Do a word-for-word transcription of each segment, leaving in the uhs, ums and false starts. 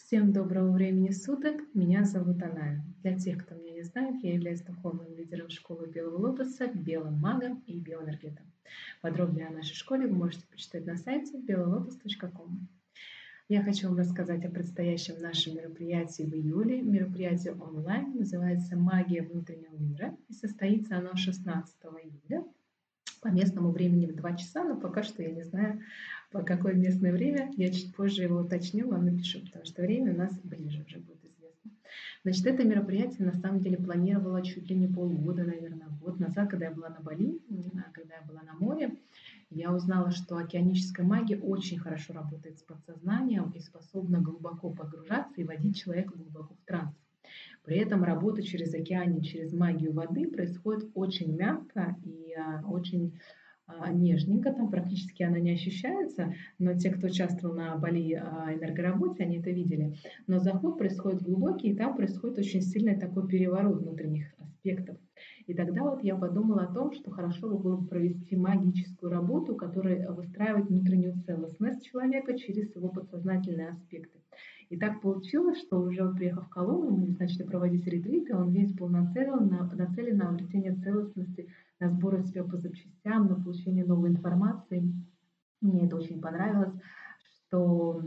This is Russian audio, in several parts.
Всем доброго времени суток. Меня зовут Аная. Для тех, кто меня не знает, я являюсь духовным лидером школы Белого Лотоса, белым магом и биоэнергетом. Подробнее о нашей школе вы можете почитать на сайте белолотос точка ком. Я хочу вам рассказать о предстоящем нашем мероприятии в июле. Мероприятие онлайн называется «Магия внутреннего мира» и состоится оно шестнадцатого июля. По местному времени в два часа, но пока что я не знаю, по какое местное время. Я чуть позже его уточню, вам напишу, потому что время у нас ближе уже будет известно. Значит, это мероприятие на самом деле планировала чуть ли не полгода, наверное, год назад, когда я была на Бали, когда я была на море. Я узнала, что океаническая магия очень хорошо работает с подсознанием и способна глубоко погружаться и вводить человека глубоко в транс. При этом работа через океане, через магию воды происходит очень мягко и а, очень а, нежненько, там практически она не ощущается, но те, кто участвовал на Бали а, энергоработе, они это видели. Но заход происходит глубокий, и там происходит очень сильный такой переворот внутренних аспектов. И тогда вот я подумала о том, что хорошо бы было бы провести магическую работу, которая выстраивает внутреннюю целостность человека через его подсознательные аспекты. И так получилось, что уже приехав в Коломну, мы начали проводить ретрит, и он весь был нацелен на, нацелен на обретение целостности, на сбор себя по запчастям, на получение новой информации. Мне это очень понравилось, что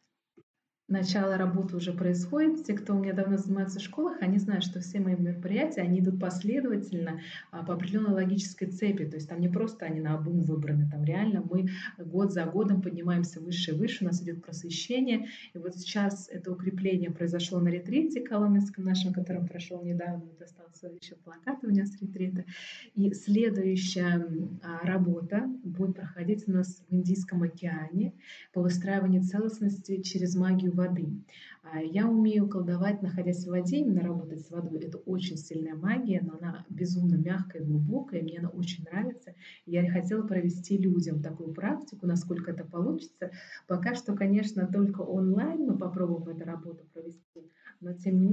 начало работы уже происходит. Те, кто у меня давно занимаются в школах, они знают, что все мои мероприятия, они идут последовательно а, по определенной логической цепи. То есть там не просто они наобум выбраны, там реально мы год за годом поднимаемся выше и выше, у нас идет просвещение. И вот сейчас это укрепление произошло на ретрите коломенском нашем, которым прошел недавно, вот остался еще плакат у меня с ретрита. И следующая а, работа будет проходить у нас в Индийском океане по выстраиванию целостности через магию воды. А, Я умею колдовать, находясь в воде, именно работать с водой. Это очень сильная магия, но она безумно мягкая, глубокая, и мне она очень нравится. Я хотела провести людям такую практику, насколько это получится. Пока что, конечно, только онлайн мы попробуем эту работу провести, но тем не менее,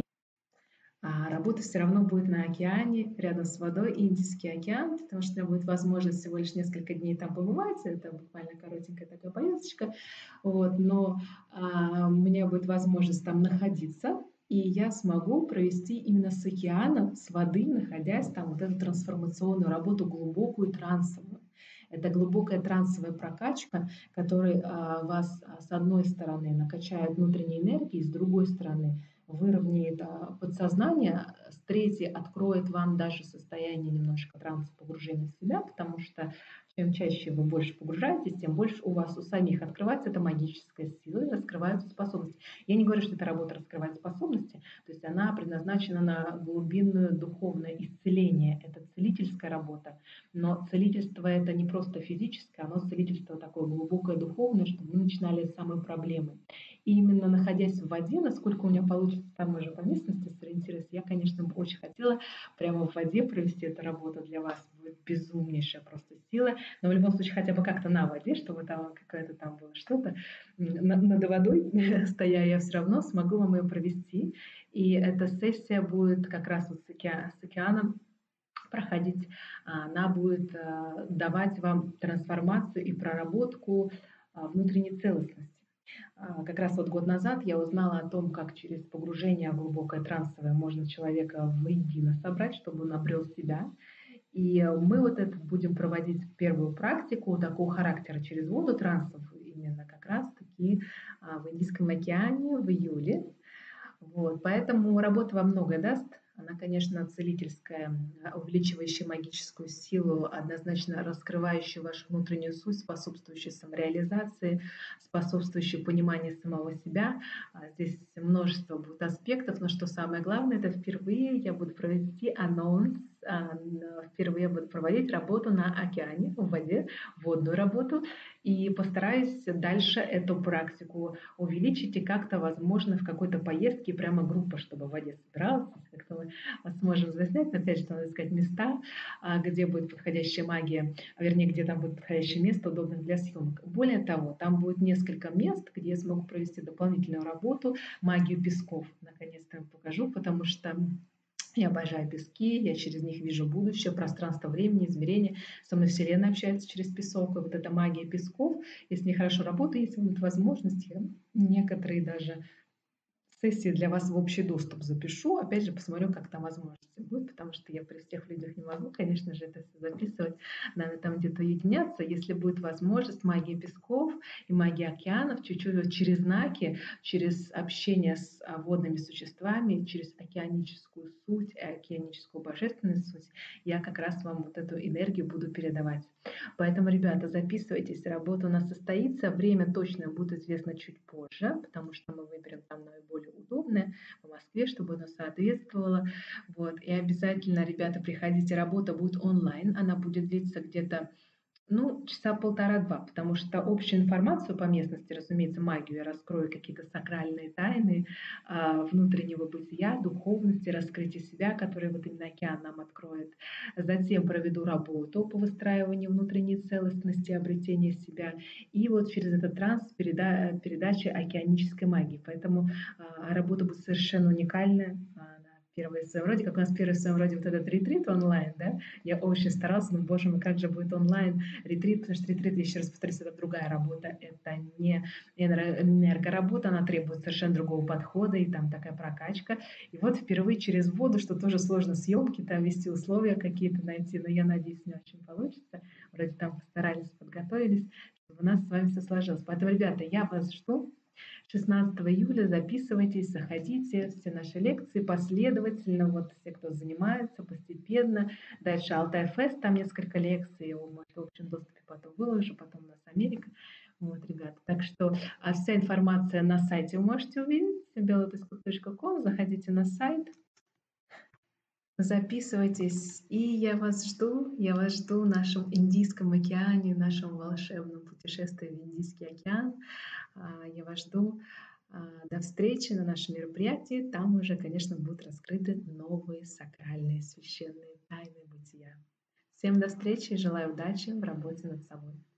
а работа все равно будет на океане, рядом с водой, Индийский океан, потому что у меня будет возможность всего лишь несколько дней там побывать, это буквально коротенькая такая поездочка, вот, но а, у меня будет возможность там находиться, и я смогу провести именно с океаном, с воды, находясь там, вот эту трансформационную работу, глубокую трансовую. Это глубокая трансовая прокачка, которая а, вас а, с одной стороны накачает внутренней энергией, с другой стороны выровняет а, подсознание, с третьей откроет вам даже состояние немножко транса погружения в себя, потому что чем чаще вы больше погружаетесь, тем больше у вас у самих открывается эта магическая сила и раскрываются способности. Я не говорю, что эта работа раскрывает способности, то есть она предназначена на глубинное духовное исцеление. Это целительская работа, но целительство это не просто физическое, оно целительство такое глубокое духовное, чтобы мы начинали с самой проблемы. И именно находясь в воде, насколько у меня получится там уже по местности сориентироваться, я, конечно, бы очень хотела прямо в воде провести эту работу для вас. Будет безумнейшая просто сила. Но в любом случае хотя бы как-то на воде, чтобы там какое-то там было что-то. Над, над водой стоя, я все равно смогу вам ее провести. И эта сессия будет как раз вот с, оке- с океаном проходить. Она будет а, давать вам трансформацию и проработку а, внутренней целостности. А, Как раз вот год назад я узнала о том, как через погружение в глубокое трансовое можно человека воедино собрать, чтобы он обрел себя. И мы вот это будем проводить первую практику такого характера через воду трансов именно как раз-таки а, в Индийском океане в июле. Вот, поэтому работа во многое даст. Она, конечно, целительская, увеличивающая магическую силу, однозначно раскрывающая вашу внутреннюю суть, способствующая самореализации, способствующая пониманию самого себя. А Здесь множество будет аспектов, но что самое главное, это впервые я буду провести анонс, а, впервые я буду проводить работу на океане, в воде, водную работу, и постараюсь дальше эту практику увеличить и как-то, возможно, в какой-то поездке прямо группа, чтобы в воде собиралась, как-то мы сможем заснять, но опять же, надо искать места, а, где будет подходящая магия, а, вернее, где там будет подходящее место, удобное для съемок. Более того, там будет несколько мест, где я смогу провести дополнительную работу, магию песков. Наконец-то я вам покажу, потому что я обожаю пески, я через них вижу будущее, пространство времени, измерения. Со мной Вселенная общается через песок. И вот эта магия песков, если не хорошо работаю, если будет возможность, я некоторые даже сессии для вас в общий доступ запишу. Опять же, посмотрю, как там возможности будут, потому что я при всех людях не могу, конечно же, это всё записывать. Надо там где-то уединяться. Если будет возможность, магия песков и магия океанов, чуть-чуть вот через знаки, через общение с а, водными существами, через океаническую суть, и океаническую божественную суть, я как раз вам вот эту энергию буду передавать. Поэтому, ребята, записывайтесь, работа у нас состоится. Время точное будет известно чуть позже, потому что мы выберем там наиболее удобное в Москве, чтобы оно соответствовало. Вот. И обязательно, ребята, приходите, работа будет онлайн, она будет длиться где-то ну, часа полтора-два, потому что общую информацию по местности, разумеется, магию я раскрою, какие-то сакральные тайны а, внутреннего бытия, духовности, раскрытия себя, которые вот именно океан нам откроет. Затем проведу работу по выстраиванию внутренней целостности, обретения себя. И вот через этот транс переда передача океанической магии. Поэтому а, работа будет совершенно уникальная. Она первая в своем роде, как у нас первый в своем роде вот этот ретрит онлайн, да, я очень старалась, но, боже мой, как же будет онлайн ретрит, потому что ретрит, я еще раз повторюсь, это другая работа, это не энер- энергоработа, она требует совершенно другого подхода, и там такая прокачка. И вот впервые через воду, что тоже сложно съемки, там вести условия какие-то найти, но я надеюсь, не очень получится. Вроде там постарались, подготовились, чтобы у нас с вами все сложилось. Поэтому, ребята, я вас жду. шестнадцатого июля записывайтесь, заходите, все наши лекции последовательно, вот все, кто занимается, постепенно. Дальше Алтай Фест, там несколько лекций, его может в общем доступе потом выложу, потом у нас Америка. Вот, ребята, так что а вся информация на сайте вы можете увидеть, белый песков точка ком, заходите на сайт, записывайтесь, и я вас жду, я вас жду в нашем Индийском океане, в нашем волшебном путешествии в Индийский океан. А, Я вас жду. А, До встречи на нашем мероприятии. Там уже, конечно, будут раскрыты новые сакральные священные тайны бытия. Всем до встречи и желаю удачи в работе над собой.